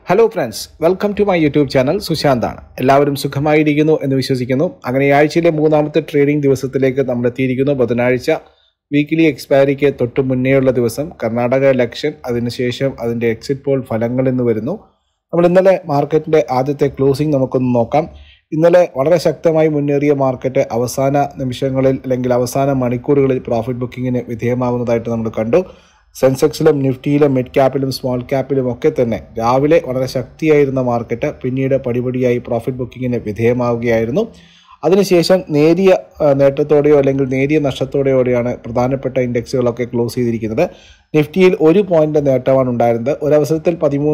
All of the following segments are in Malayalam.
Hello friends, welcome to my YouTube channel സുശാന്താണ്. എല്ലാവരും സുഖമായിരിക്കുന്നു എന്ന് വിശ്വസിക്കുന്നു. അങ്ങനെ ആഴ്ചയിലെ മൂന്നാമത്തെ ട്രേഡിംഗ് ദിവസത്തിലേക്ക് നമ്മൾ എത്തിയിരിക്കുന്നു. ബുധനാഴ്ച വീക്കിലി എക്സ്പയറിക്ക് തൊട്ട് മുന്നേയുള്ള ദിവസം കർണാടക ഇലക്ഷൻ, അതിനുശേഷം അതിൻ്റെ എക്സിറ്റ് പോൾ ഫലങ്ങൾ എന്ന് വരുന്നു. നമ്മൾ ഇന്നലെ മാർക്കറ്റിൻ്റെ ആദ്യത്തെ ക്ലോസിംഗ് നമുക്കൊന്ന് നോക്കാം. ഇന്നലെ വളരെ ശക്തമായി മുന്നേറിയ മാർക്കറ്റ് അവസാന നിമിഷങ്ങളിൽ അല്ലെങ്കിൽ അവസാന മണിക്കൂറുകളിൽ പ്രോഫിറ്റ് ബുക്കിങ്ങിന് വിധേയമാകുന്നതായിട്ട് നമ്മൾ കണ്ടു. സെൻസെക്സിലും നിഫ്റ്റിയിലും മിഡ് ക്യാപ്പിലും സ്മോൾ ക്യാപ്പിലും ഒക്കെ തന്നെ രാവിലെ വളരെ ശക്തിയായിരുന്ന മാർക്കറ്റ് പിന്നീട് പടിപടിയായി പ്രോഫിറ്റ് ബുക്കിങ്ങിന് വിധേയമാവുകയായിരുന്നു. അതിനുശേഷം നേരിയ നേട്ടത്തോടെയോ അല്ലെങ്കിൽ നേരിയ നഷ്ടത്തോടെയോടെയാണ് പ്രധാനപ്പെട്ട ഇൻഡെക്സുകളൊക്കെ ക്ലോസ് ചെയ്തിരിക്കുന്നത്. നിഫ്റ്റിയിൽ 1 പോയിന്റ് നേട്ടമാണ് ഉണ്ടായിരുന്നത്. ഒരവസരത്തിൽ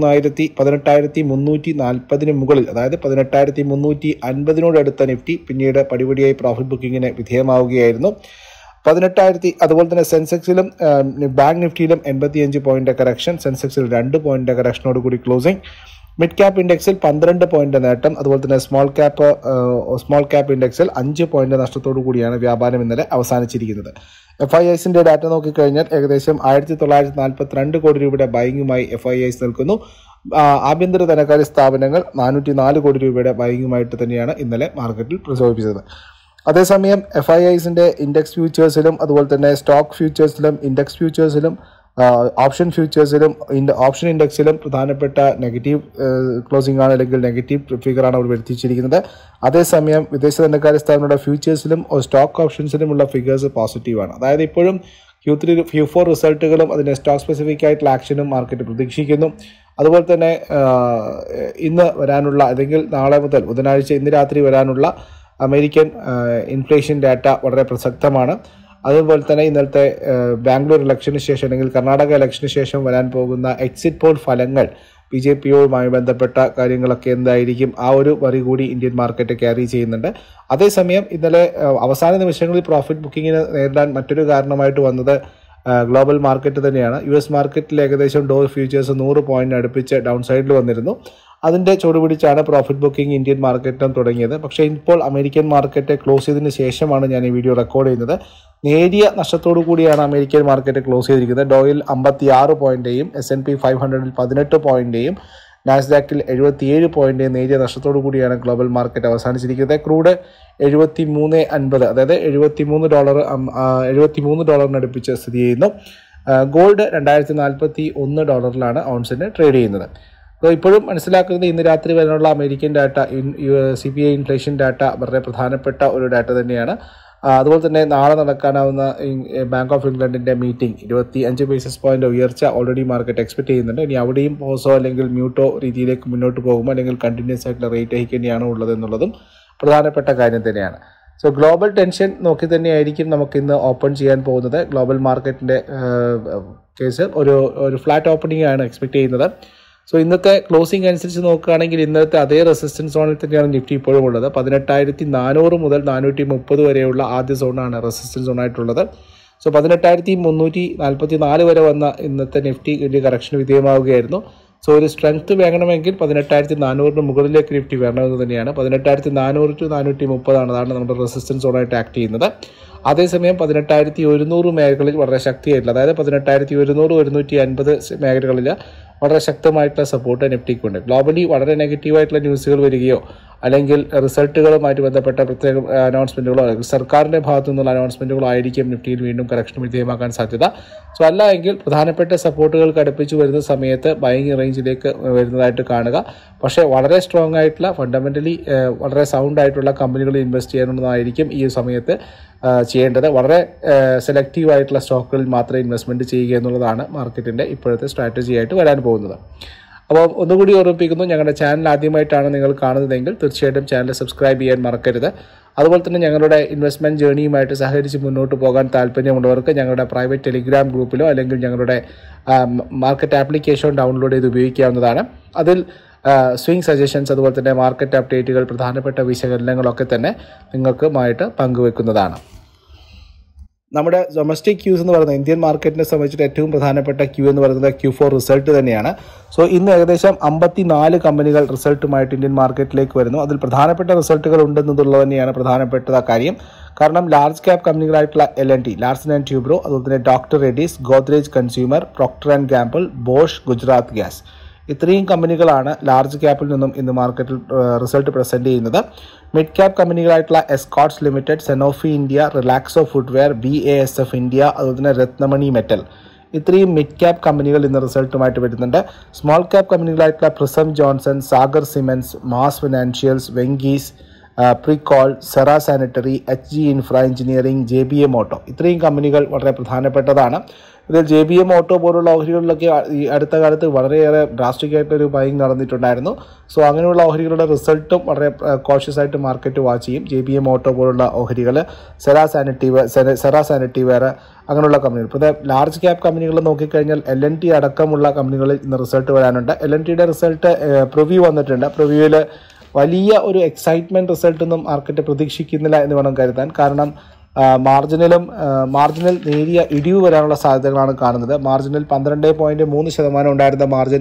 18,340 മുകളിൽ, അതായത് 18,350 അടുത്ത നിഫ്റ്റി പിന്നീട് പടിപടിയായി പ്രോഫിറ്റ് ബുക്കിങ്ങിന് വിധേയമാവുകയായിരുന്നു. 18,000, അതുപോലെ തന്നെ സെൻസെക്സിലും ബാങ്ക് നിഫ്റ്റിയിലും 85 പോയിന്റ് കറക്ഷൻ, സെൻസെക്സിൽ 2 പോയിന്റ് കറക്ഷനോട് കൂടി ക്ലോസിംഗ്. മിഡ് ക്യാപ്പ് ഇൻഡെക്സിൽ 12 പോയിന്റ് നേട്ടം, അതുപോലെ തന്നെ സ്മോൾ ക്യാപ്പ് ഇൻഡെക്സിൽ 5 പോയിന്റ് നഷ്ടത്തോടു കൂടിയാണ് വ്യാപാരം ഇന്നലെ അവസാനിച്ചിരിക്കുന്നത്. FIIസിന്റെ ഡാറ്റ നോക്കിക്കഴിഞ്ഞാൽ ഏകദേശം 1942 കോടി രൂപയുടെ ബൈങ്ങുമായി FIIs നിൽക്കുന്നു. ആഭ്യന്തര ധനകാര്യ സ്ഥാപനങ്ങൾ 404 കോടി രൂപയുടെ ബൈങ്ങുമായിട്ട് തന്നെയാണ് ഇന്നലെ മാർക്കറ്റിൽ പ്രചോദിപ്പിച്ചത്. അതേസമയം FIIസിന്റെ ഇൻഡെക്സ് ഫ്യൂച്ചേഴ്സിലും അതുപോലെ തന്നെ സ്റ്റോക്ക് ഫ്യൂച്ചേഴ്സിലും ഇൻഡെക്സ് ഫ്യൂച്ചേഴ്സിലും ഓപ്ഷൻ ഫ്യൂച്ചേഴ്സിലും ഓപ്ഷൻ ഇൻഡെക്സിലും പ്രധാനപ്പെട്ട നെഗറ്റീവ് ക്ലോസിംഗ് ആണ്, അല്ലെങ്കിൽ നെഗറ്റീവ് ഫിഗറാണ് അവർ വരുത്തിച്ചിരിക്കുന്നത്. അതേസമയം വിദേശ ധനകാര്യ സ്ഥാപനങ്ങളുടെ ഫ്യൂച്ചേഴ്സിലും സ്റ്റോക്ക് ഓപ്ഷൻസിലുമുള്ള ഫിഗേഴ്സ് പോസിറ്റീവാണ്. അതായത് ഇപ്പോഴും Q3 Q4 റിസൾട്ടുകളും അതിൻ്റെ സ്റ്റോക്ക് സ്പെസിഫിക് ആയിട്ടുള്ള ആക്ഷനും മാർക്കറ്റ് പ്രതീക്ഷിക്കുന്നു. അതുപോലെ തന്നെ ഇന്ന് വരാനുള്ള, അല്ലെങ്കിൽ നാളെ മുതൽ ബുധനാഴ്ച ഇന്ന് രാത്രി വരാനുള്ള അമേരിക്കൻ ഇൻഫ്ലേഷൻ ഡാറ്റ വളരെ പ്രസക്തമാണ്. അതുപോലെ തന്നെ ഇന്നലത്തെ ബാംഗ്ലൂർ ഇലക്ഷന് ശേഷം അല്ലെങ്കിൽ കർണാടക ഇലക്ഷന് ശേഷം വരാൻ പോകുന്ന എക്സിറ്റ് പോൾ ഫലങ്ങൾ, BJPയുമായി ബന്ധപ്പെട്ട കാര്യങ്ങളൊക്കെ എന്തായിരിക്കും, ആ ഒരു വരി കൂടി ഇന്ത്യൻ മാർക്കറ്റ് ക്യാരി ചെയ്യുന്നുണ്ട്. അതേസമയം ഇന്നലെ അവസാന നിമിഷങ്ങളിൽ പ്രോഫിറ്റ് ബുക്കിങ്ങിന് നേരിടാൻ മറ്റൊരു കാരണമായിട്ട് വന്നത് ഗ്ലോബൽ മാർക്കറ്റ് തന്നെയാണ്. US മാർക്കറ്റിൽ ഏകദേശം ഡോ ഫ്യൂച്ചേഴ്സ് 100 പോയിന്റ് അടുപ്പിച്ച് ഡൗൺ സൈഡിൽ വന്നിരുന്നു. അതിൻ്റെ ചുവടുപിടിച്ചാണ് പ്രോഫിറ്റ് ബുക്കിംഗ് ഇന്ത്യൻ മാർക്കറ്റിലും തുടങ്ങിയത്. പക്ഷേ ഇപ്പോൾ അമേരിക്കൻ മാർക്കറ്റ് ക്ലോസ് ചെയ്തതിന് ശേഷമാണ് ഞാൻ ഈ വീഡിയോ റെക്കോർഡ് ചെയ്യുന്നത്. നേരിയ നഷ്ടത്തോടു കൂടിയാണ് അമേരിക്കൻ മാർക്കറ്റ് ക്ലോസ് ചെയ്തിരിക്കുന്നത്. ഡോയിൽ 56 പോയിന്റേയും S&P 500ൽ 18 പോയിന്റേയും നാസ്ഡാക്കിൽ 77 പോയിന്റേയും നേരിയ നഷ്ടത്തോടു കൂടിയാണ് ഗ്ലോബൽ മാർക്കറ്റ് അവസാനിച്ചിരിക്കുന്നത്. ക്രൂഡ് 73.50, അതായത് $73 അടുപ്പിച്ച് സ്ഥിതി ചെയ്യുന്നു. ഗോൾഡ് $2041 ഔൺസിന് ട്രേഡ് ചെയ്യുന്നത്. അപ്പോൾ ഇപ്പോഴും മനസ്സിലാക്കുന്നത് ഇന്ന് രാത്രി വരാനുള്ള American data, CPI inflation data വളരെ പ്രധാനപ്പെട്ട ഒരു ഡാറ്റ തന്നെയാണ്. അതുപോലെ തന്നെ നാളെ നടക്കാനാവുന്ന ബാങ്ക് ഓഫ് ഇംഗ്ലണ്ടിൻ്റെ മീറ്റിംഗ് 25 ബേസിസ് പോയിന്റ് ഉയർച്ച ഓൾറെഡി മാർക്കറ്റ് എക്സ്പെക്ട് ചെയ്യുന്നുണ്ട്. ഇനി അവിടെയും പോസോ അല്ലെങ്കിൽ മ്യൂട്ടോ രീതിയിലേക്ക് മുന്നോട്ട് പോകുമോ, അല്ലെങ്കിൽ കണ്ടിന്യൂസ് ആയിട്ടുള്ള റേറ്റ് ഹൈക്ക് തന്നെയാണോ ഉള്ളതെന്നുള്ളതും പ്രധാനപ്പെട്ട കാര്യം തന്നെയാണ്. സോ ഗ്ലോബൽ ടെൻഷൻ നോക്കി തന്നെയായിരിക്കും നമുക്കിന്ന് ഓപ്പൺ ചെയ്യാൻ പോകുന്നത്. ഗ്ലോബൽ മാർക്കറ്റിൻ്റെ കേസ് ഒരു ഫ്ലാറ്റ് ഓപ്പണിംഗ് ആണ് എക്സ്പെക്ട് ചെയ്യുന്നത്. സോ ഇന്നത്തെ ക്ലോസിംഗ് അനുസരിച്ച് നോക്കുകയാണെങ്കിൽ ഇന്നത്തെ അതേ റെസിസ്റ്റൻസ് സോണിൽ തന്നെയാണ് നിഫ്റ്റി ഇപ്പോഴും ഉള്ളത്. 18,400 മുതൽ 430 വരെയുള്ള ആദ്യ സോണാണ് റെസിസ്റ്റൻസ് സോണായിട്ടുള്ളത്. സോ 18,344 വരെ വന്ന ഇന്നത്തെ നിഫ്റ്റി വലിയ കറക്ഷൻ വിധേയമാവുകയായിരുന്നു. സോ ഒരു സ്ട്രെങ്ത് വേണമെങ്കിൽ 18,400 മുകളിലേക്ക് നിഫ്റ്റി വരണമെന്ന് തന്നെയാണ്. 18,400 to 430 അതാണ് നമ്മുടെ റെസിസ്റ്റൻസ് സോണായിട്ട് ആക്ട് ചെയ്യുന്നത്. അതേസമയം 18,100 മേഖലകളിൽ വളരെ ശക്തിയായിട്ടില്ല, അതായത് 18,100, 150 മേഖലകളിൽ വളരെ ശക്തമായിട്ടുള്ള സപ്പോർട്ട് നിഫ്റ്റിക്കുണ്ട്. ഗ്ലോബലി വളരെ നെഗറ്റീവായിട്ടുള്ള ന്യൂസുകൾ വരികയോ അല്ലെങ്കിൽ റിസൾട്ടുകളുമായിട്ട് ബന്ധപ്പെട്ട പ്രത്യേക അനൗൺസ്മെൻറ്റുകളോ അല്ലെങ്കിൽ സർക്കാരിൻ്റെ ഭാഗത്തു നിന്നുള്ള അനൗൺസ്മെൻറ്റുകളോ ആയിരിക്കും നിഫ്റ്റിയിൽ വീണ്ടും കറക്ഷൻ വിധേയമാക്കാൻ സാധ്യത. സോ അല്ല എങ്കിൽ പ്രധാനപ്പെട്ട സപ്പോർട്ടുകൾക്ക് അടുപ്പിച്ച് വരുന്ന സമയത്ത് ബൈയിങ് റേഞ്ചിലേക്ക് വരുന്നതായിട്ട് കാണുക. പക്ഷേ വളരെ സ്ട്രോങ് ആയിട്ടുള്ള, ഫണ്ടമെൻ്റലി വളരെ സൗണ്ട് ആയിട്ടുള്ള കമ്പനികളിൽ ഇൻവെസ്റ്റ് ചെയ്യാനുള്ളതായിരിക്കും ഈ സമയത്ത് ചെയ്യേണ്ടത്. വളരെ സെലക്റ്റീവ് ആയിട്ടുള്ള സ്റ്റോക്കുകളിൽ മാത്രമേ ഇൻവെസ്റ്റ്മെൻറ്റ് ചെയ്യുക എന്നുള്ളതാണ് മാർക്കറ്റിൻ്റെ ഇപ്പോഴത്തെ സ്ട്രാറ്റജി ആയിട്ട് വരാൻ പോകുന്നത്. അപ്പോൾ ഒന്നുകൂടി ഓർമ്മിപ്പിക്കുന്നു, ഞങ്ങളുടെ ചാനൽ ആദ്യമായിട്ടാണ് നിങ്ങൾ കാണുന്നതെങ്കിൽ തീർച്ചയായിട്ടും ചാനൽ സബ്സ്ക്രൈബ് ചെയ്യാൻ മറക്കരുത്. അതുപോലെ തന്നെ ഞങ്ങളുടെ ഇൻവെസ്റ്റ്മെൻറ്റ് ജേണിയുമായിട്ട് സഹകരിച്ച് മുന്നോട്ട് പോകാൻ താല്പര്യമുള്ളവർക്ക് ഞങ്ങളുടെ പ്രൈവറ്റ് ടെലിഗ്രാം ഗ്രൂപ്പിലോ അല്ലെങ്കിൽ ഞങ്ങളുടെ മാർക്കറ്റ് ആപ്ലിക്കേഷൻ ഡൗൺലോഡ് ചെയ്ത് ഉപയോഗിക്കാവുന്നതാണ്. അതിൽ സ്വിംഗ് സജഷൻസ്, അതുപോലെ തന്നെ മാർക്കറ്റ് അപ്ഡേറ്റുകൾ, പ്രധാനപ്പെട്ട വിശകലനങ്ങളൊക്കെ തന്നെ നിങ്ങൾക്കുമായിട്ട് പങ്കുവെക്കുന്നതാണ്. നമ്മുടെ ഡൊമസ്റ്റിക് ക്യൂസ് എന്ന് പറയുന്നത് ഇന്ത്യൻ മാർക്കറ്റിനെ സംബന്ധിച്ചിട്ട് ഏറ്റവും പ്രധാനപ്പെട്ട ക്യൂ എന്ന് പറയുന്നത് Q4 റിസൾട്ട് തന്നെയാണ്. സോ ഇന്ന് ഏകദേശം 54 കമ്പനികൾ റിസൾട്ടുമായിട്ട് ഇന്ത്യൻ മാർക്കറ്റിലേക്ക് വരുന്നു. അതിൽ പ്രധാനപ്പെട്ട റിസൾട്ടുകൾ ഉണ്ടെന്നുള്ളത് തന്നെയാണ് പ്രധാനപ്പെട്ട കാര്യം. കാരണം ലാർജ് ക്യാപ് കമ്പനികളായിട്ടുള്ള L&T, ലാർസൻ ആൻഡ് ട്യൂബ്രോ, അതുപോലെ തന്നെ doctor Reddy's, Godrej consumer, Procter and Gamble, Bosch, Gujarat gas, ഇത്രയും കമ്പനികളാണ് ലാർജ് ക്യാപ്പിൽ നിന്നും ഇന്ന് മാർക്കറ്റിൽ റിസൾട്ട് പ്രസൻറ്റ് ചെയ്യുന്നത്. മിഡ് ക്യാപ്പ് കമ്പനികളായിട്ടുള്ള Escorts limited, Sanofi India, Relaxo footwear, BASF India, അതുപോലെ തന്നെ രത്നമണി മെറ്റൽ, ഇത്രയും മിഡ് ക്യാപ്പ് കമ്പനികൾ ഇന്ന് റിസൾട്ടുമായിട്ട് വരുന്നുണ്ട്. സ്മോൾ ക്യാപ്പ് കമ്പനികളായിട്ടുള്ള Prism Johnson, Sagar cements, Mas financials, Venky's, Pricol, Cera sanitary, HG infra engineering, JBM auto, ഇത്രയും കമ്പനികൾ വളരെ പ്രധാനപ്പെട്ടതാണ്. ഇതിൽ JBM ഓട്ടോ പോലുള്ള ഓഹരികളിലൊക്കെ ഈ അടുത്ത കാലത്ത് വളരെയേറെ ഡ്രാസ്റ്റിക്കായിട്ടൊരു ബൈങ് നടന്നിട്ടുണ്ടായിരുന്നു. സോ അങ്ങനെയുള്ള ഓഹരികളുടെ റിസൾട്ടും വളരെ കോഷ്യസ് ആയിട്ട് മാർക്കറ്റ് വാച്ച് ചെയ്യും. JBM ഓട്ടോ പോലുള്ള ഓഹരികൾ, സെറ സാനിറ്റീവെയർ, അങ്ങനെയുള്ള കമ്പനികൾ. ഇപ്പോൾ ലാർജ് ക്യാപ്പ് കമ്പനികൾ നോക്കിക്കഴിഞ്ഞാൽ LNT അടക്കമുള്ള കമ്പനികളിൽ ഇന്ന് റിസൾട്ട് വരാനുണ്ട്. LNTയുടെ റിസൾട്ട് പ്രിവ്യൂ വന്നിട്ടുണ്ട്. പ്രിവ്യൂവിൽ വലിയ ഒരു എക്സൈറ്റ്മെൻറ്റ് റിസൾട്ടൊന്നും മാർക്കറ്റ് പ്രതീക്ഷിക്കുന്നില്ല എന്ന് വേണം കരുതാൻ. കാരണം മാർജിനിൽ നേരിയ ഇടിവ് വരാനുള്ള സാധ്യതകളാണ് കാണുന്നത്. മാർജിനിൽ 12.3% ഉണ്ടായിരുന്ന മാർജിൻ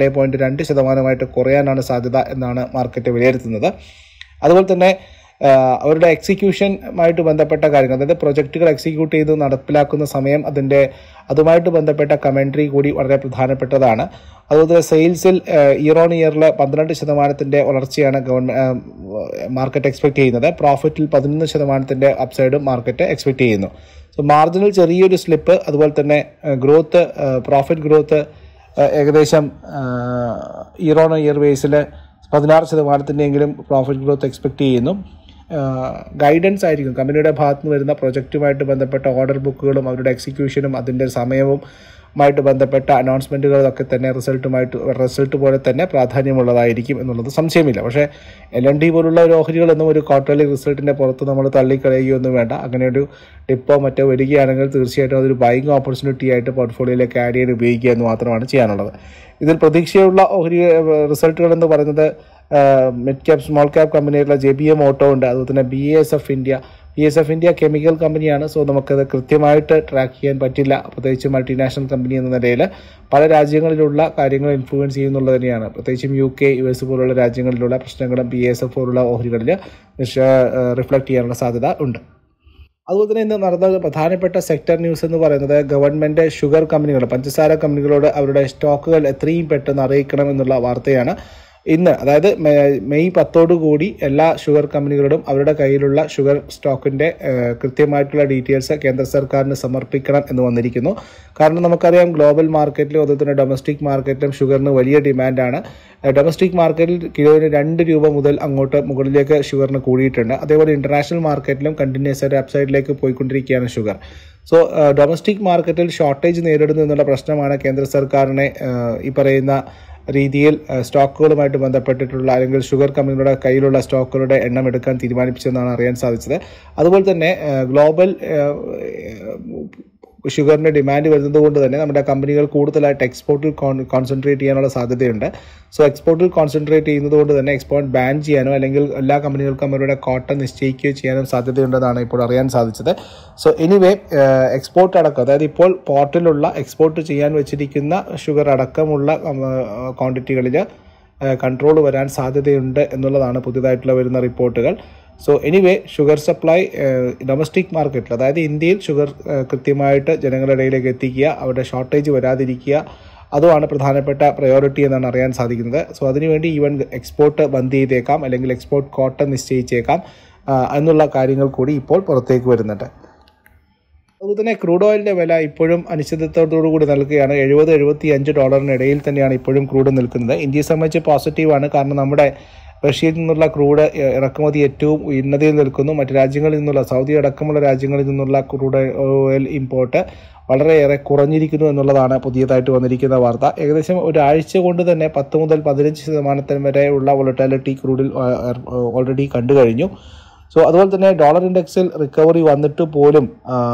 12.2% കുറയാനാണ് സാധ്യത എന്നാണ് മാർക്കറ്റ് വിലയിരുത്തുന്നത്. അതുപോലെ തന്നെ അവരുടെ എക്സിക്യൂഷനുമായിട്ട് ബന്ധപ്പെട്ട കാര്യങ്ങൾ, അതായത് പ്രൊജക്റ്റുകൾ എക്സിക്യൂട്ട് ചെയ്ത് നടപ്പിലാക്കുന്ന സമയം, അതുമായിട്ട് ബന്ധപ്പെട്ട കമൻട്രി കൂടി വളരെ പ്രധാനപ്പെട്ടതാണ്. അതുപോലെ തന്നെ സെയിൽസിൽ ഇയർ ഓൺ ഇയറിൽ 12% വളർച്ചയാണ് മാർക്കറ്റ് എക്സ്പെക്ട് ചെയ്യുന്നത്. പ്രോഫിറ്റിൽ 11% അപ്സൈഡും മാർക്കറ്റ് എക്സ്പെക്ട് ചെയ്യുന്നു. സോ മാർജിനിൽ ചെറിയൊരു സ്ലിപ്പ്, അതുപോലെ തന്നെ പ്രോഫിറ്റ് ഗ്രോത്ത് ഏകദേശം ഇയർ ഓൺ ഇയർ ബേസിൽ 16%-എങ്കിലും പ്രോഫിറ്റ് ഗ്രോത്ത് എക്സ്പെക്ട് ചെയ്യുന്നു. ഗൈഡൻസ് ആയിരിക്കും കമ്പനിയുടെ ഭാഗത്ത് നിന്ന് വരുന്ന പ്രൊജക്റ്റുമായിട്ട് ബന്ധപ്പെട്ട ഓർഡർ ബുക്കുകളും അവരുടെ എക്സിക്യൂഷനും അതിൻ്റെ സമയവുമായിട്ട് ബന്ധപ്പെട്ട അനൗൺസ്മെൻറ്റുകളൊക്കെ തന്നെ റിസൾട്ട് പോലെ തന്നെ പ്രാധാന്യമുള്ളതായിരിക്കും എന്നുള്ളത് സംശയമില്ല. പക്ഷേ LNT പോലുള്ള ഒരു ഓഹരികളൊന്നും ഒരു ക്വാർട്ടർലി റിസൾട്ടിൻ്റെ പുറത്ത് നമ്മൾ തള്ളിക്കളയുകയൊന്നും വേണ്ട. അങ്ങനെ ഒരു ടിപ്പോ മറ്റോ വരികയാണെങ്കിൽ തീർച്ചയായിട്ടും അതൊരു ബൈങ് ഓപ്പർച്യൂണിറ്റി ആയിട്ട് പോർട്ട്ഫോളിയോയിലേക്ക് ആഡ് ചെയ്യാൻ ഉപയോഗിക്കുക എന്ന് മാത്രമാണ് ചെയ്യാനുള്ളത്. ഇതിൽ പ്രതീക്ഷയുള്ള ഓഹരി റിസൾട്ടുകൾ എന്ന് പറയുന്നത് മിഡ് ക്യാപ്പ് സ്മോൾ ക്യാപ്പ് കമ്പനിയായിട്ടുള്ള JBM ഓട്ടോ ഉണ്ട്. അതുപോലെ തന്നെ BASF ഇന്ത്യ കെമിക്കൽ കമ്പനിയാണ്. സോ നമുക്കത് കൃത്യമായിട്ട് ട്രാക്ക് ചെയ്യാൻ പറ്റില്ല, പ്രത്യേകിച്ച് മൾട്ടിനാഷണൽ കമ്പനി എന്ന നിലയിൽ. പല രാജ്യങ്ങളിലുള്ള കാര്യങ്ങൾ ഇൻഫ്ലുവൻസ് ചെയ്യുന്നുള്ളത് തന്നെയാണ്. പ്രത്യേകിച്ചും UK, US പോലുള്ള രാജ്യങ്ങളിലുള്ള പ്രശ്നങ്ങളും BASF പോലുള്ള ഓഹരികളിൽ റിഫ്ലക്റ്റ് ചെയ്യാനുള്ള സാധ്യത ഉണ്ട്. അതുപോലെ തന്നെ ഇന്ന് നടന്ന പ്രധാനപ്പെട്ട സെക്ടർ ന്യൂസ് എന്ന് പറയുന്നത് ഗവൺമെൻറ് ഷുഗർ കമ്പനികൾ, പഞ്ചസാര കമ്പനികളോട് അവരുടെ സ്റ്റോക്കുകൾ എത്രയും പെട്ടെന്ന് അറിയിക്കണം എന്നുള്ള വാർത്തയാണ്. ഇന്ന്, അതായത് മെയ് 10 എല്ലാ ഷുഗർ കമ്പനികളോടും അവരുടെ കയ്യിലുള്ള ഷുഗർ സ്റ്റോക്കിൻ്റെ കൃത്യമായിട്ടുള്ള ഡീറ്റെയിൽസ് കേന്ദ്ര സർക്കാരിന് സമർപ്പിക്കണം എന്ന് വന്നിരിക്കുന്നു. കാരണം നമുക്കറിയാം ഗ്ലോബൽ മാർക്കറ്റിലും അതുപോലെ തന്നെ ഡൊമസ്റ്റിക് മാർക്കറ്റിലും ഷുഗറിന് വലിയ ഡിമാൻഡാണ്. ഡൊമസ്റ്റിക് മാർക്കറ്റിൽ കിലോന് 2 രൂപ മുതൽ അങ്ങോട്ട് മുകളിലേക്ക് ഷുഗറിന് കൂടിയിട്ടുണ്ട്. അതേപോലെ ഇൻ്റർനാഷണൽ മാർക്കറ്റിലും കണ്ടിന്യൂസ് ആയിട്ട് അപ്സൈഡിലേക്ക് പോയിക്കൊണ്ടിരിക്കുകയാണ് ഷുഗർ. സോ ഡൊമസ്റ്റിക് മാർക്കറ്റിൽ ഷോർട്ടേജ് നേരിടുന്നു എന്നുള്ള പ്രശ്നമാണ് കേന്ദ്ര സർക്കാരിനെ ഈ പറയുന്ന രീതിയിൽ സ്റ്റോക്കുകളുമായിട്ട് ബന്ധപ്പെട്ടിട്ടുള്ള അല്ലെങ്കിൽ ഷുഗർ കമ്പനികളുടെ കയ്യിലുള്ള സ്റ്റോക്കുകളുടെ എണ്ണം എടുക്കാൻ തീരുമാനിപ്പിച്ചതെന്നാണ് അറിയാൻ സാധിച്ചത്. അതുപോലെ തന്നെ ഗ്ലോബൽ ഷുഗറിൻ്റെ ഡിമാൻഡ് വരുന്നത് കൊണ്ട് തന്നെ നമ്മുടെ കമ്പനികൾ കൂടുതലായിട്ട് എക്സ്പോർട്ടിൽ കോൺസെൻട്രേറ്റ് ചെയ്യാനുള്ള സാധ്യതയുണ്ട്. സോ എക്സ്പോർട്ടിൽ കോൺസെൻട്രേറ്റ് ചെയ്യുന്നത് കൊണ്ട് തന്നെ എക്സ്പോർട്ട് ബാൻ ചെയ്യാനോ അല്ലെങ്കിൽ എല്ലാ കമ്പനികൾക്കും അവരുടെ കോട്ട നിശ്ചയിക്കുകയോ ചെയ്യാനും സാധ്യതയുണ്ടെന്നാണ് ഇപ്പോൾ അറിയാൻ സാധിച്ചത്. സോ എനിവേ എക്സ്പോർട്ട് അടക്കം, അതായത് ഇപ്പോൾ പോർട്ടിലുള്ള എക്സ്പോർട്ട് ചെയ്യാൻ വെച്ചിരിക്കുന്ന ഷുഗർ അടക്കമുള്ള ക്വാണ്ടിറ്റികളിൽ കൺട്രോൾ വരാൻ സാധ്യതയുണ്ട് എന്നുള്ളതാണ് പുതിയതായിട്ടുള്ള വരുന്ന റിപ്പോർട്ടുകൾ. So anyway sugar supply domestic മാർക്കറ്റിൽ, അതായത് ഇന്ത്യയിൽ ഷുഗർ കൃത്യമായിട്ട് ജനങ്ങളുടെ ഇടയിലേക്ക് എത്തിക്കുക, അവരുടെ ഷോർട്ടേജ് വരാതിരിക്കുക, അതുമാണ് പ്രധാനപ്പെട്ട പ്രയോറിറ്റി എന്നാണ് അറിയാൻ സാധിക്കുന്നത്. സോ അതിനുവേണ്ടി ഈവൻ എക്സ്പോർട്ട് ബന്ദ് ചെയ്തേക്കാം, അല്ലെങ്കിൽ എക്സ്പോർട്ട് കോട്ട നിശ്ചയിച്ചേക്കാം എന്നുള്ള കാര്യങ്ങൾ കൂടി ഇപ്പോൾ പുറത്തേക്ക് വരുന്നുണ്ട്. അതുപോലെ തന്നെ ക്രൂഡ് ഓയിലിൻ്റെ വില ഇപ്പോഴും അനിശ്ചിതത്വത്തോടു കൂടി നിൽക്കുകയാണ്. $70-75 ഇടയിൽ തന്നെയാണ് ഇപ്പോഴും ക്രൂഡ് നിൽക്കുന്നത്. ഇന്ത്യയെ സംബന്ധിച്ച് പോസിറ്റീവാണ്. കാരണം നമ്മുടെ റഷ്യയിൽ നിന്നുള്ള ക്രൂഡ് ഇറക്കുമതി ഏറ്റവും ഉന്നതിയിൽ നിൽക്കുന്നു. മറ്റ് രാജ്യങ്ങളിൽ നിന്നുള്ള, സൗദി അടക്കമുള്ള രാജ്യങ്ങളിൽ നിന്നുള്ള ക്രൂഡ് ഓയിൽ ഇമ്പോർട്ട് വളരെയേറെ കുറഞ്ഞിരിക്കുന്നു എന്നുള്ളതാണ് പുതിയതായിട്ട് വന്നിരിക്കുന്ന വാർത്ത. ഏകദേശം ഒരാഴ്ച കൊണ്ട് തന്നെ 10 മുതൽ 15% വരെയുള്ള വോളറ്റാലിറ്റി ക്രൂഡിൽ ഓൾറെഡി കണ്ടു കഴിഞ്ഞു. സോ അതുപോലെ തന്നെ ഡോളർ ഇൻഡെക്സിൽ റിക്കവറി വന്നിട്ട് പോലും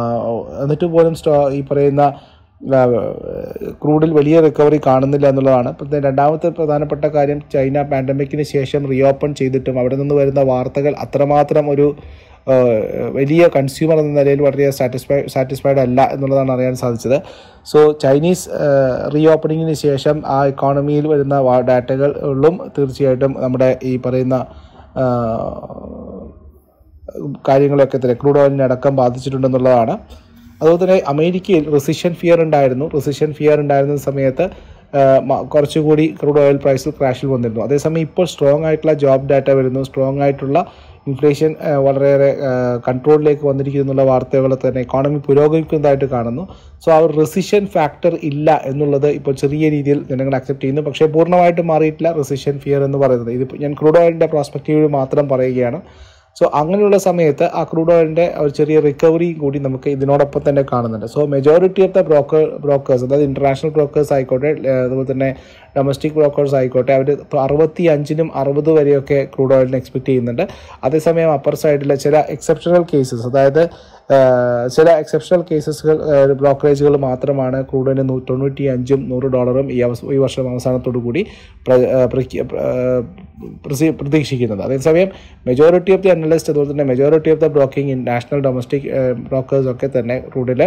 ഈ പറയുന്ന ക്രൂഡിൽ വലിയ റിക്കവറി കാണുന്നില്ല എന്നുള്ളതാണ്. രണ്ടാമത്തെ പ്രധാനപ്പെട്ട കാര്യം, ചൈന പാൻഡമിക്കിന് ശേഷം റീഓപ്പൺ ചെയ്തിട്ടും അവിടെ നിന്ന് വരുന്ന വാർത്തകൾ അത്രമാത്രം ഒരു വലിയ കൺസ്യൂമർ എന്ന നിലയിൽ വളരെ സാറ്റിസ്ഫൈഡ് അല്ല എന്നുള്ളതാണ് അറിയാൻ സാധിച്ചത്. സോ ചൈനീസ് റീഓപ്പണിങ്ങിന് ശേഷം ആ ഇക്കോണമിയിൽ വരുന്ന ഡാറ്റകളിലും തീർച്ചയായിട്ടും നമ്മുടെ ഈ പറയുന്ന കാര്യങ്ങളൊക്കെ തന്നെ ക്രൂഡ് ഓയിലിനെ അടക്കം ബാധിച്ചിട്ടുണ്ടെന്നുള്ളതാണ്. അതുപോലെ തന്നെ അമേരിക്കയിൽ റിസഷൻ ഫിയർ ഉണ്ടായിരുന്ന സമയത്ത് കുറച്ചുകൂടി ക്രൂഡ് ഓയിൽ പ്രൈസിൽ ക്രാഷിൽ വന്നിരുന്നു. അതേസമയം ഇപ്പോൾ സ്ട്രോങ് ആയിട്ടുള്ള ജോബ് ഡാറ്റ വരുന്നു, സ്ട്രോങ് ആയിട്ടുള്ള ഇൻഫ്ലേഷൻ വളരെയേറെ കൺട്രോളിലേക്ക് വന്നിരിക്കുന്നു എന്നുള്ള വാർത്തകൾ തന്നെ ഇക്കോണമി പുരോഗമിക്കുന്നതായിട്ട് കാണുന്നു. സോ ആ ഒരു റെസിഷൻ ഫാക്ടർ ഇല്ല എന്നുള്ളത് ഇപ്പോൾ ചെറിയ രീതിയിൽ ജനങ്ങൾ അക്സെപ്റ്റ് ചെയ്യുന്നു. പക്ഷേ പൂർണ്ണമായിട്ട് മാറിയിട്ടില്ല റെസിഷൻ ഫിയർ എന്ന് പറയുന്നത്. ഇത് ഞാൻ ക്രൂഡ് ഓയിലിൻ്റെ പ്രോസ്പെക്റ്റീവ് മാത്രം പറയുകയാണ്. സോ അങ്ങനെയുള്ള സമയത്ത് ആ ക്രൂഡ് ഓയിലിൻ്റെ ഒരു ചെറിയ റിക്കവറിയും കൂടി നമുക്ക് ഇതിനോടൊപ്പം തന്നെ കാണുന്നുണ്ട്. So majority of the brokers, അതായത് ഇൻ്റർനാഷണൽ ബ്രോക്കേഴ്സ് ആയിക്കോട്ടെ, അതുപോലെ തന്നെ ഡൊമസ്റ്റിക് ബ്രോക്കേഴ്സ് ആയിക്കോട്ടെ, അവർ 65-നും 60 വരെയൊക്കെ ക്രൂഡ് ഓയിലിന് എക്സ്പെക്റ്റ് ചെയ്യുന്നുണ്ട്. അതേസമയം അപ്പർ സൈഡിലെ ചില എക്സെപ്ഷണൽ കേസസ്, അതായത് ചില എക്സെപ്ഷണൽ കേസസുകൾ ബ്രോക്കറേജുകൾ മാത്രമാണ് ക്രൂഡിന് $95-100 ഈ വർഷം അവസാനത്തോടു കൂടി പ്രതീക്ഷിക്കുന്നത്. അതേസമയം മെജോറിറ്റി ഓഫ് ദി അനലിസ്റ്റ്, അതുപോലെ തന്നെ majority of the broking national domestic brokers ഒക്കെ തന്നെ ക്രൂഡിൽ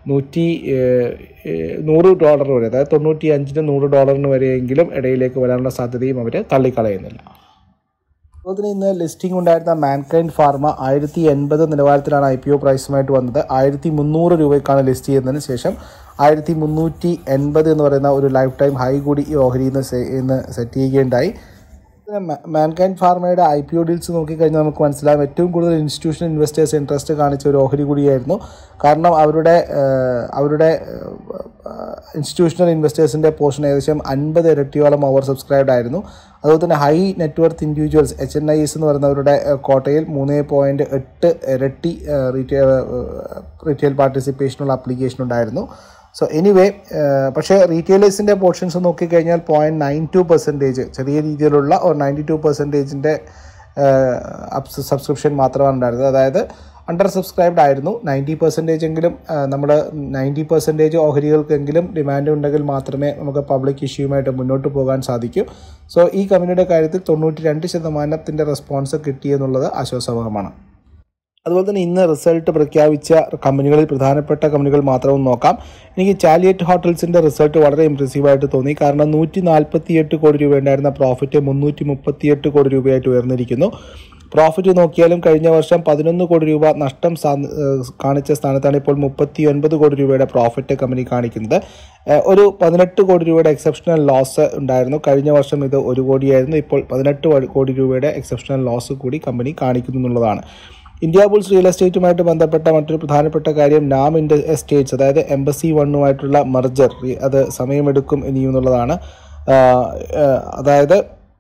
$100 വരെ, അതായത് $95-100 വരെയെങ്കിലും ഇടയിലേക്ക് വരാനുള്ള സാധ്യതയും അവർ തള്ളിക്കളയുന്നില്ല. അതുപോലെ തന്നെ ഇന്ന് ലിസ്റ്റിംഗ് ഉണ്ടായിരുന്ന മാൻകൈൻഡ് ഫാർമ 1080 നിലവാരത്തിലാണ് IPO പ്രൈസുമായിട്ട് വന്നത്. 1300 രൂപയ്ക്കാണ് ലിസ്റ്റ് ചെയ്യുന്നതിന് ശേഷം 1380 എന്ന് പറയുന്ന ഒരു ലൈഫ് ടൈം ഹൈ കൂടി ഈ ഓഹരിയിൽ നിന്ന് സെറ്റ് ചെയ്യുകയുണ്ടായി. മാൻകൈൻഡ് ഫാർമയുടെ IPO ഡീൽസ് നോക്കിക്കഴിഞ്ഞാൽ നമുക്ക് മനസ്സിലാകും ഏറ്റവും കൂടുതൽ ഇൻസ്റ്റിറ്റ്യൂഷണൽ ഇൻവെസ്റ്റേഴ്സ് ഇൻട്രസ്റ്റ് കാണിച്ച ഒരു ഓഹരി കൂടിയായിരുന്നു. കാരണം അവരുടെ ഇൻസ്റ്റിറ്റ്യൂഷണൽ ഇൻവെസ്റ്റേഴ്സിൻ്റെ പോർഷൻ ഏകദേശം 50 ഇരട്ടിയോളം ഓവർ സബ്സ്ക്രൈബ്ഡ് ആയിരുന്നു. അതുപോലെ തന്നെ ഹൈ നെറ്റ്വർത്ത് ഇൻഡിവിജ്വൽസ് HNIs എന്ന് പറയുന്നവരുടെ കോട്ടയിൽ 3.8 ഇരട്ടി റീറ്റെയിൽ പാർട്ടിസിപ്പേഷനുള്ള ആപ്ലിക്കേഷൻ ഉണ്ടായിരുന്നു. സോ എനിവേ, പക്ഷേ റീറ്റെയിലേഴ്സിൻ്റെ പോർഷൻസ് നോക്കിക്കഴിഞ്ഞാൽ 0.92% ചെറിയ രീതിയിലുള്ള 92%ൻ്റെ സബ്സ്ക്രിപ്ഷൻ മാത്രമാണ് ഉണ്ടായിരുന്നത്. അതായത് അണ്ടർ സബ്സ്ക്രൈബ്ഡ് ആയിരുന്നു. 90% എങ്കിലും നമ്മൾ 90% ഓഹരികൾക്കെങ്കിലും ഡിമാൻഡ് ഉണ്ടെങ്കിൽ മാത്രമേ നമുക്ക് പബ്ലിക് ഇഷ്യൂമായിട്ട് മുന്നോട്ട് പോകാൻ സാധിക്കൂ. സോ ഈ കമ്പനിയുടെ കാര്യത്തിൽ 92% റെസ്പോൺസ് കിട്ടിയെന്നുള്ളത് ആശ്വാസകരമാണ്. അതുപോലെ തന്നെ ഇന്ന് റിസൾട്ട് പ്രഖ്യാപിച്ച കമ്പനികളിൽ പ്രധാനപ്പെട്ട കമ്പനികൾ മാത്രം നോക്കാം. എനിക്ക് ചാലിയറ്റ് ഹോട്ടൽസിൻ്റെ റിസൾട്ട് വളരെ ഇംപ്രസീവായിട്ട് തോന്നി. കാരണം 148 കോടി രൂപ ഉണ്ടായിരുന്ന പ്രോഫിറ്റ് 338 കോടി രൂപയായിട്ട് ഉയർന്നിരിക്കുന്നു. പ്രോഫിറ്റ് നോക്കിയാലും കഴിഞ്ഞ വർഷം 11 കോടി രൂപ നഷ്ടം കാണിച്ച സ്ഥാനത്താണ് ഇപ്പോൾ 39 കോടി രൂപയുടെ പ്രോഫിറ്റ് കമ്പനി കാണിക്കുന്നത്. ഒരു 18 കോടി രൂപയുടെ എക്സെപ്ഷണൽ ലോസ് ഉണ്ടായിരുന്നു. കഴിഞ്ഞ വർഷം ഇത് 1 കോടിയായിരുന്നു. ഇപ്പോൾ 18 കോടി രൂപയുടെ എക്സെപ്ഷണൽ ലോസ് കൂടി കമ്പനി കാണിക്കുന്നു എന്നുള്ളതാണ്. ഇന്ത്യ ബുൾസ് റിയൽ എസ്റ്റേറ്റുമായിട്ട് ബന്ധപ്പെട്ട മറ്റൊരു പ്രധാനപ്പെട്ട കാര്യം നാം എസ്റ്റേറ്റ്സ്, അതായത് എംബസി 1 മർജർ, അത് സമയമെടുക്കും ഇനിയും എന്നുള്ളതാണ്. അതായത്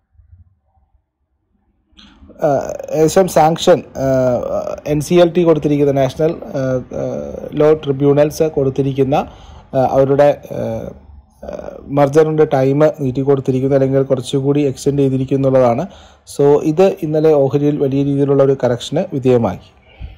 ഏകദേശം സാങ്ഷൻ NCLT കൊടുത്തിരിക്കുന്ന നാഷണൽ ലോ ട്രിബ്യൂണൽസ് കൊടുത്തിരിക്കുന്ന അവരുടെ മർജറിൻ്റെ ടൈം നീട്ടി കൊടുത്തിരിക്കുന്നു, അല്ലെങ്കിൽ കുറച്ചുകൂടി എക്സ്റ്റെൻഡ് ചെയ്തിരിക്കുന്നു എന്നുള്ളതാണ്. സോ ഇത് ഇന്നലെ ഓഹരിയിൽ വലിയ രീതിയിലുള്ള ഒരു കറക്ഷന് വിധേയമാക്കി.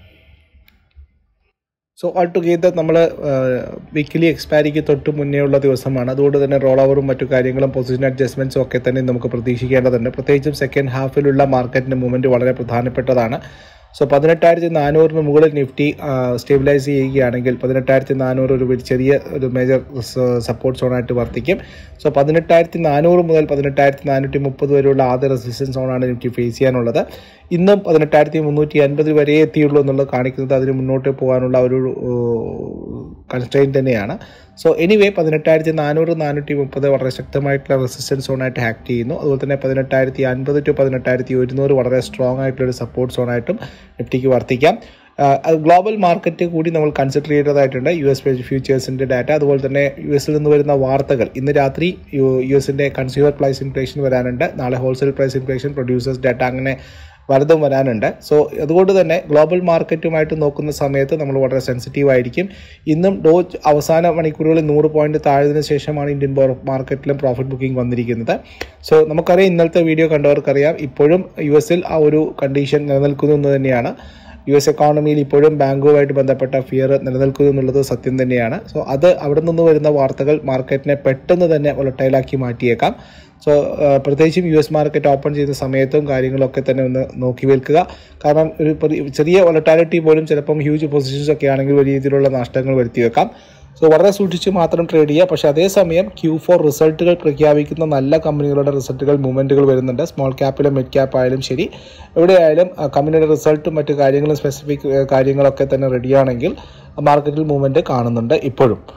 സോ ഓൾ ടുഗെദർ നമ്മൾ വീക്കിലി എക്സ്പയറിക്ക് തൊട്ട് മുന്നേ ഉള്ള ദിവസമാണ്. അതുകൊണ്ട് തന്നെ റോൾ ഓവറും മറ്റു കാര്യങ്ങളും പൊസിഷൻ അഡ്ജസ്റ്റ്മെൻറ്റ്സും ഒക്കെ തന്നെ നമുക്ക് പ്രതീക്ഷിക്കേണ്ടതുണ്ട്. പ്രത്യേകിച്ചും സെക്കൻഡ് ഹാഫിലുള്ള മാർക്കറ്റിൻ്റെ മൂവ്മെൻറ്റ് വളരെ പ്രധാനപ്പെട്ടതാണ്. സോ 18,400 മുകളിൽ നിഫ്റ്റി സ്റ്റേബിലൈസ് ചെയ്യുകയാണെങ്കിൽ 18,400 ഒരു ചെറിയ ഒരു മേജർ സപ്പോർട്ട് സോണായിട്ട് വർത്തിക്കും. സോ 18,400 മുതൽ 18,430 വരെയുള്ള ആദ്യ റെസിസ്റ്റൻസ് സോണാണ് നിഫ്റ്റി ഫേസ് ചെയ്യാനുള്ളത്. ഇന്നും 18,350 വരെ എത്തിയുള്ളൂ എന്നുള്ളത് കാണിക്കുന്നത് അതിന് മുന്നോട്ട് പോകാനുള്ള ഒരു കൺസ്ട്രെയിൻറ്റ് തന്നെയാണ്. സോ എനിവേ 18,400-430 വളരെ ശക്തമായിട്ടുള്ള റെസിസ്റ്റൻസ് സോണായിട്ട് ആക്ട് ചെയ്യുന്നു. അതുപോലെ തന്നെ 18,050 to 18,100 വളരെ സ്ട്രോങ് ആയിട്ടുള്ളൊരു സപ്പോർട്ട് സോണായിട്ടും നിഫ്റ്റിക്ക് വർത്തിക്കാം. ഗ്ലോബൽ മാർക്കറ്റ് കൂടി നമ്മൾ കൺസിഡർ ചെയ്തതായിട്ടുണ്ട്. US ഫ്യൂച്ചേഴ്സിൻ്റെ ഡാറ്റ, അതുപോലെ തന്നെ US നിന്ന് വരുന്ന വാർത്തകൾ. ഇന്ന് രാത്രി US കൺസ്യൂമർ പ്രൈസ് ഇൻഫ്ലേഷൻ വരാനുണ്ട്. നാളെ wholesale price inflation, producers data, അങ്ങനെ പലതും വരാനുണ്ട്. സോ അതുകൊണ്ട് തന്നെ ഗ്ലോബൽ മാർക്കറ്റുമായിട്ട് നോക്കുന്ന സമയത്ത് നമ്മൾ വളരെ സെൻസിറ്റീവ് ആയിരിക്കും. ഇന്നും ഡോ അവസാന മണിക്കൂറുകളിൽ 100 പോയിന്റ് താഴതിന് ശേഷമാണ് ഇന്ത്യൻ മാർക്കറ്റിലും പ്രോഫിറ്റ് ബുക്കിംഗ് വന്നിരിക്കുന്നത്. സോ നമുക്കറിയാം, ഇന്നലത്തെ വീഡിയോ കണ്ടവർക്കറിയാം, ഇപ്പോഴും US ആ ഒരു കണ്ടീഷൻ നിലനിൽക്കുന്നു എന്ന് തന്നെയാണ്. US എക്കോണമിയിൽ ഇപ്പോഴും ബാങ്കുമായിട്ട് ബന്ധപ്പെട്ട ഫിയർ നിലനിൽക്കുന്നു എന്നുള്ളത് സത്യം തന്നെയാണ്. സോ അത് അവിടെ നിന്ന് വരുന്ന വാർത്തകൾ മാർക്കറ്റിനെ പെട്ടെന്ന് തന്നെ വോളറ്റൈലാക്കി മാറ്റിയേക്കാം. സോ പ്രത്യേകിച്ചും US മാർക്കറ്റ് ഓപ്പൺ ചെയ്ത സമയത്തും കാര്യങ്ങളൊക്കെ തന്നെ ഒന്ന് നോക്കി വെക്കുക. കാരണം ഒരു ചെറിയ വോളറ്റാലിറ്റി പോലും ചിലപ്പം ഹ്യൂജ് പൊസിഷൻസ് ഒക്കെ ആണെങ്കിൽ വലിയ രീതിയിലുള്ള നഷ്ടങ്ങൾ വരുത്തി വെക്കാം. സോ വളരെ സൂക്ഷിച്ച് മാത്രം ട്രേഡ് ചെയ്യുക. പക്ഷേ അതേസമയം Q4 റിസൾട്ടുകൾ പ്രഖ്യാപിക്കുന്ന നല്ല കമ്പനികളുടെ റിസൾട്ടുകൾ മൂവ്മെൻറ്റുകൾ വരുന്നുണ്ട്. സ്മോൾ ക്യാപ്പിലും മിഡ് ക്യാപ്പ് ആയാലും ശരി, എവിടെയായാലും കമ്പനിയുടെ റിസൾട്ടും മറ്റു കാര്യങ്ങളും സ്പെസിഫിക് കാര്യങ്ങളൊക്കെ തന്നെ റെഡിയാണെങ്കിൽ മാർക്കറ്റിൽ മൂവ്മെൻറ്റ് കാണുന്നുണ്ട് ഇപ്പോഴും.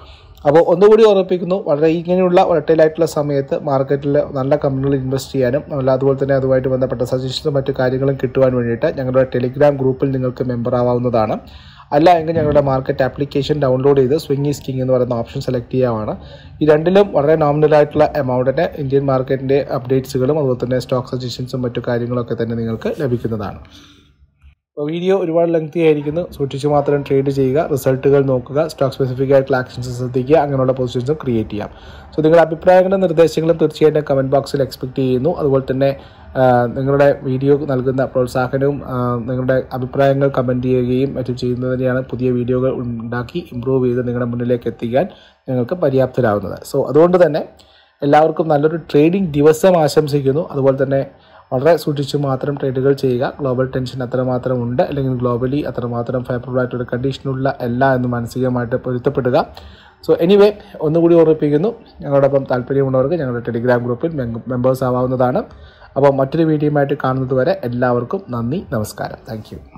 അപ്പോൾ ഒന്നുകൂടി ഓർമ്മിപ്പിക്കുന്നു, വളരെ ഇങ്ങനെയുള്ള വോളറ്റൈലായിട്ടുള്ള സമയത്ത് മാർക്കറ്റിൽ നല്ല കമ്പനികളിൽ ഇൻവെസ്റ്റ് ചെയ്യാനും അതുപോലെ തന്നെ അതുമായിട്ട് ബന്ധപ്പെട്ട സജഷൻസും മറ്റു കാര്യങ്ങളും കിട്ടുവാൻ വേണ്ടിയിട്ട് ഞങ്ങളുടെ ടെലിഗ്രാം ഗ്രൂപ്പിൽ നിങ്ങൾക്ക് മെമ്പർ ആവാവുന്നതാണ്. അല്ല എങ്കിൽ ഞങ്ങളുടെ മാർക്കറ്റ് ആപ്ലിക്കേഷൻ ഡൗൺലോഡ് ചെയ്ത് സ്വിംഗ് ഈസ് കിങ് എന്ന് പറയുന്ന ഓപ്ഷൻ സെലക്ട് ചെയ്യാവുന്നതാണ്. ഈ രണ്ടിലും വളരെ നോമിനലായിട്ടുള്ള എമൗണ്ടിന് ഇന്ത്യൻ മാർക്കറ്റിൻ്റെ അപ്ഡേറ്റ്സുകളും അതുപോലെ തന്നെ സ്റ്റോക്ക് സജഷൻസും മറ്റു കാര്യങ്ങളൊക്കെ തന്നെ നിങ്ങൾക്ക് ലഭിക്കുന്നതാണ്. അപ്പോൾ വീഡിയോ ഒരുപാട് ലെങ്തി ആയിരിക്കുന്നു. സൂക്ഷിച്ച് മാത്രം ട്രേഡ് ചെയ്യുക, റിസൾട്ടുകൾ നോക്കുക, സ്റ്റോക്ക് സ്പെസിഫിക് ആയിട്ടുള്ള ആക്ഷൻസ് ശ്രദ്ധിക്കുക, അങ്ങനെയുള്ള പൊസിഷൻസും ക്രിയേറ്റ് ചെയ്യാം. സോ നിങ്ങളുടെ അഭിപ്രായങ്ങളും നിർദ്ദേശങ്ങളും തീർച്ചയായിട്ടും കമൻറ്റ് ബോക്സിൽ എക്സ്പെക്ട് ചെയ്യുന്നു. അതുപോലെ തന്നെ നിങ്ങളുടെ വീഡിയോ നൽകുന്ന പ്രോത്സാഹനവും നിങ്ങളുടെ അഭിപ്രായങ്ങൾ കമൻറ്റ് ചെയ്യുകയും മറ്റും ചെയ്യുന്നതിനെയാണ് പുതിയ വീഡിയോകൾ ഉണ്ടാക്കി ഇമ്പ്രൂവ് ചെയ്ത് നിങ്ങളുടെ മുന്നിലേക്ക് എത്തിക്കാൻ ഞങ്ങൾക്ക് പര്യാപ്തരാകുന്നത്. സോ അതുകൊണ്ട് തന്നെ എല്ലാവർക്കും നല്ലൊരു ട്രേഡിംഗ് ദിവസം ആശംസിക്കുന്നു. അതുപോലെ തന്നെ വളരെ സൂക്ഷിച്ച് മാത്രം ട്രേഡുകൾ ചെയ്യുക. ഗ്ലോബൽ ടെൻഷൻ അത്രമാത്രം ഉണ്ട്, അല്ലെങ്കിൽ ഗ്ലോബലി അത്രമാത്രം ഫേവറബിൾ ആയിട്ടൊരു കണ്ടീഷനുള്ള അല്ല എന്ന് മാനസികമായിട്ട് പൊരുത്തപ്പെടുക. സോ എനിവേ ഒന്നുകൂടി ഓർമ്മിപ്പിക്കുന്നു, ഞങ്ങളോടൊപ്പം താല്പര്യമുള്ളവർക്ക് ഞങ്ങളുടെ ടെലിഗ്രാം ഗ്രൂപ്പിൽ മെമ്പേഴ്സ് ആവാവുന്നതാണ്. അപ്പോൾ മറ്റൊരു വീഡിയോയുമായിട്ട് കാണുന്നത് വരെ എല്ലാവർക്കും നന്ദി, നമസ്കാരം. Thank U.